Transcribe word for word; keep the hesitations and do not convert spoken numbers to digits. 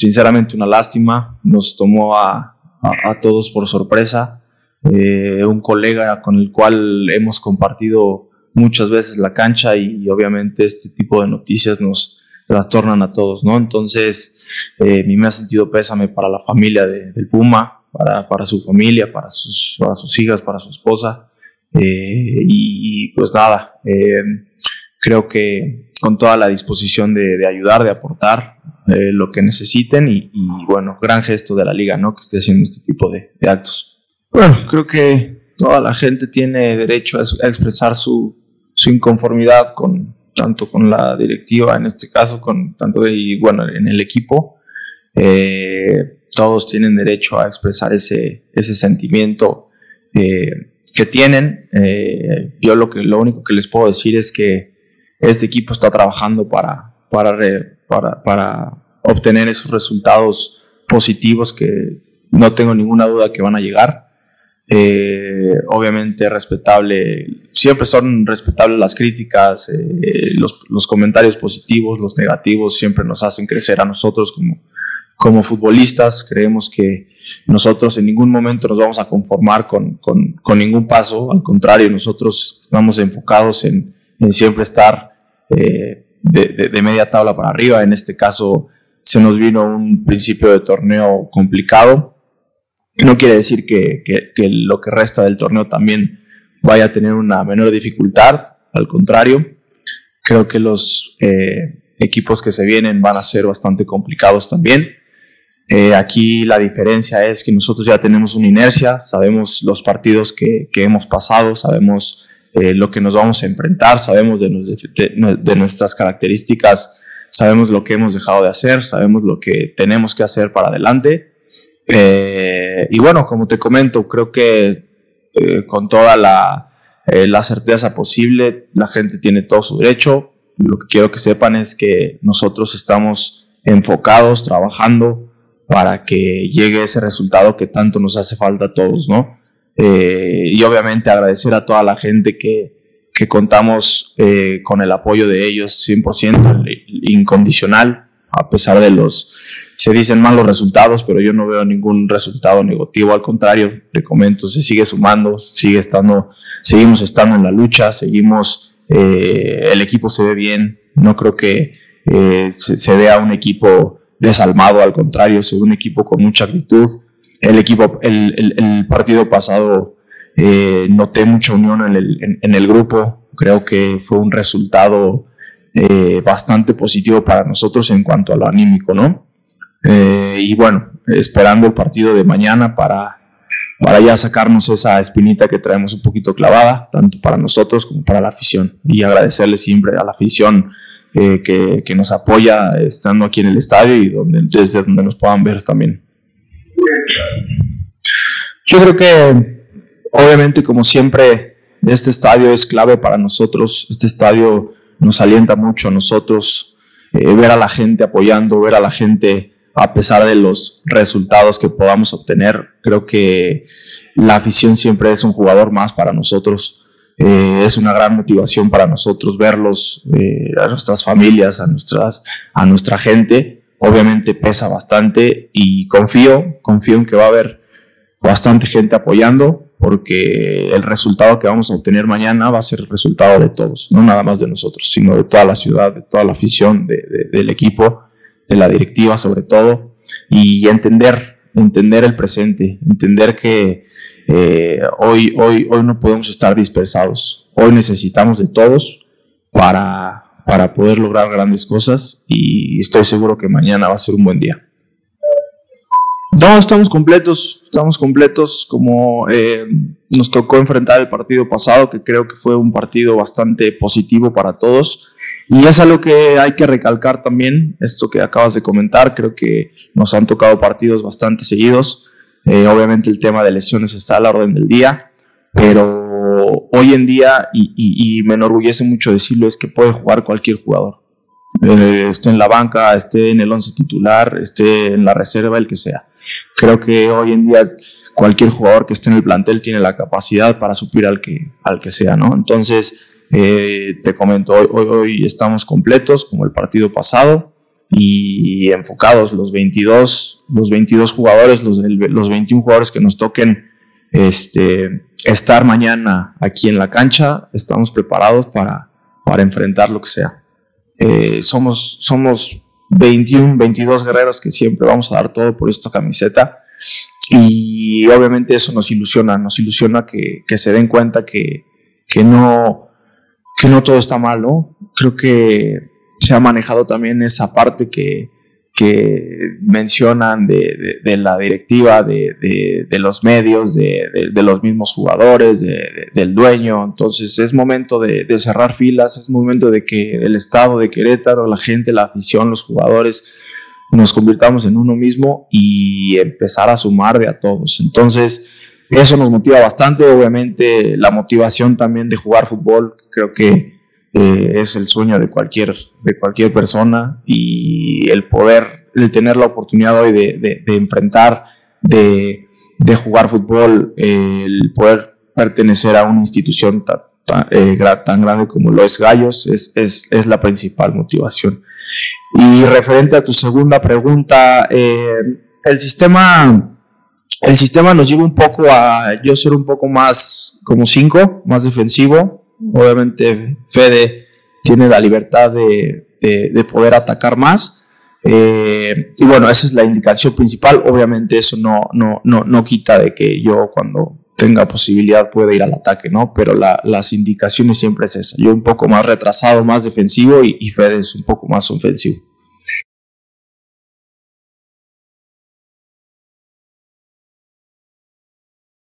sinceramente una lástima, nos tomó a, a, a todos por sorpresa. Eh, un colega con el cual hemos compartido muchas veces la cancha y, y obviamente este tipo de noticias nos trastornan a todos, ¿no? Entonces, eh, a mí me ha sentido pésame para la familia de, del Puma, para, para su familia, para sus, para sus hijas, para su esposa. Eh, y, y pues nada, eh, creo que con toda la disposición de, de ayudar, de aportar eh, lo que necesiten y, y bueno, gran gesto de la liga, ¿no? Que esté haciendo este tipo de, de actos. Bueno, creo que toda la gente tiene derecho a, a expresar su, su inconformidad con tanto con la directiva, en este caso, con tanto y bueno en el equipo. Eh, todos tienen derecho a expresar ese ese sentimiento eh, que tienen. Eh, yo lo que lo único que les puedo decir es que este equipo está trabajando para para re, para para obtener esos resultados positivos que no tengo ninguna duda que van a llegar. Eh, obviamente respetable, siempre son respetables las críticas, eh, los, los comentarios positivos, los negativos siempre nos hacen crecer a nosotros como, como futbolistas. Creemos que nosotros en ningún momento nos vamos a conformar con, con, con ningún paso, al contrario, nosotros estamos enfocados en, en siempre estar eh, de, de, de media tabla para arriba. En este caso se nos vino un principio de torneo complicado. No quiere decir que, que, que lo que resta del torneo también vaya a tener una menor dificultad, al contrario, creo que los eh, equipos que se vienen van a ser bastante complicados también. Eh, aquí la diferencia es que nosotros ya tenemos una inercia, sabemos los partidos que, que hemos pasado, sabemos eh, lo que nos vamos a enfrentar, sabemos de, de, de nuestras características, sabemos lo que hemos dejado de hacer, sabemos lo que tenemos que hacer para adelante. Eh, y bueno, como te comento, creo que eh, con toda la, eh, la certeza posible, la gente tiene todo su derecho. Lo que quiero que sepan es que nosotros estamos enfocados, trabajando para que llegue ese resultado que tanto nos hace falta a todos, ¿no? Eh, y obviamente agradecer a toda la gente que, que contamos eh, con el apoyo de ellos cien por ciento incondicional, a pesar de los... Se dicen malos resultados, pero yo no veo ningún resultado negativo, al contrario, le comento, se sigue sumando, sigue estando, seguimos estando en la lucha, seguimos, eh, el equipo se ve bien, no creo que eh, se, se vea un equipo desalmado, al contrario, se ve un equipo con mucha actitud. El equipo, el, el, el partido pasado eh, noté mucha unión en el, en, en el grupo, creo que fue un resultado eh, bastante positivo para nosotros en cuanto a lo anímico, ¿no? Eh, y bueno, esperando el partido de mañana para, para ya sacarnos esa espinita que traemos un poquito clavada, tanto para nosotros como para la afición, y agradecerle siempre a la afición eh, que, que nos apoya estando aquí en el estadio y donde, desde donde nos puedan ver también. Yo creo que obviamente, como siempre, este estadio es clave para nosotros. Este estadio nos alienta mucho a nosotros, eh, ver a la gente apoyando, ver a la gente a pesar de los resultados que podamos obtener. Creo que la afición siempre es un jugador más para nosotros, eh, es una gran motivación para nosotros verlos, eh, a nuestras familias, a, nuestras, a nuestra gente. Obviamente pesa bastante y confío, confío en que va a haber bastante gente apoyando, porque el resultado que vamos a obtener mañana va a ser el resultado de todos, no nada más de nosotros, sino de toda la ciudad, de toda la afición, de, de, del equipo, de la directiva sobre todo, y entender, entender el presente, entender que eh, hoy, hoy, hoy no podemos estar dispersados, hoy necesitamos de todos para, para poder lograr grandes cosas, y estoy seguro que mañana va a ser un buen día. No, estamos completos, estamos completos como eh, nos tocó enfrentar el partido pasado, que creo que fue un partido bastante positivo para todos. Y es algo que hay que recalcar también, esto que acabas de comentar. Creo que nos han tocado partidos bastante seguidos. Eh, obviamente el tema de lesiones está a la orden del día, pero hoy en día, y, y, y me enorgullece mucho decirlo, es que puede jugar cualquier jugador. Eh, esté en la banca, esté en el once titular, esté en la reserva, el que sea. Creo que hoy en día cualquier jugador que esté en el plantel tiene la capacidad para suplir al que, al que sea, ¿no? Entonces, Eh, te comento, hoy, hoy, hoy estamos completos como el partido pasado. y enfocados los veintidós, los veintidós jugadores, los, los veintiún jugadores que nos toquen este, estar mañana aquí en la cancha, estamos preparados para, para enfrentar lo que sea. Eh, somos, somos veintiún, veintidós guerreros que siempre vamos a dar todo por esta camiseta, y obviamente eso nos ilusiona, nos ilusiona que, que se den cuenta que, que, no, que no todo está mal, ¿no? Creo que se ha manejado también esa parte que, que mencionan de, de, de la directiva, de, de, de los medios, de, de, de los mismos jugadores, de, de, del dueño. Entonces es momento de, de cerrar filas, es momento de que el estado de Querétaro, la gente, la afición, los jugadores, nos convirtamos en uno mismo y empezar a sumar de a todos. Entonces eso nos motiva bastante. Obviamente la motivación también de jugar fútbol, creo que eh, es el sueño de cualquier, de cualquier persona, y el poder, el tener la oportunidad hoy de, de, de enfrentar, de, de jugar fútbol, eh, el poder pertenecer a una institución tan, tan, eh, tan grande como lo es Gallos, es, es, es la principal motivación. Y referente a tu segunda pregunta, eh, el sistema el sistema nos lleva un poco a yo ser un poco más como cinco, más defensivo. Obviamente Fede tiene la libertad de, de, de poder atacar más, eh, y bueno, esa es la indicación principal. Obviamente eso no, no, no, no quita de que yo cuando tenga posibilidad pueda ir al ataque, ¿no? Pero la, las indicaciones siempre es esa. Yo un poco más retrasado, más defensivo, y, y Fede es un poco más ofensivo.